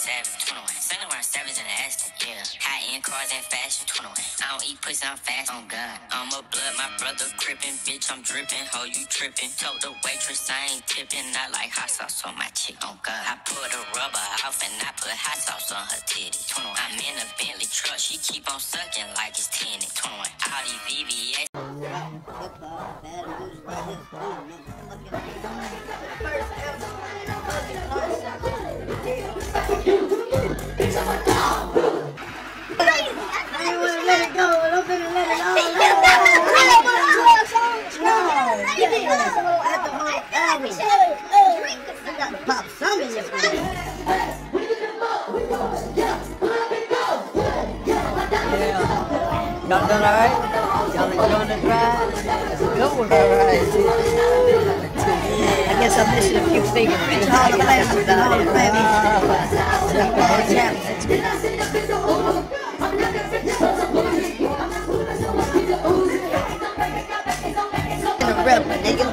savage, 21. Selling around savage in the Aston, yeah. High-end cars and fashion, 21. I don't eat pussy, I'm fast, on God. I'm a blood, my brother crippin', bitch, I'm drippin', ho, you trippin'. Told the waitress I ain't tippin', I like hot sauce on my chick, on God. I put a rubber off and I put hot sauce on her titty, 21. I'm in a Bentley truck, she keep on sucking like it's 10, 21. Audi VVS. Pop some in your face. Yeah. Y'all done alright? Y'all enjoying the drive? Good one. Alright. I guess I'm missing a few fingers. All the classes out there. In a rubber, nigga.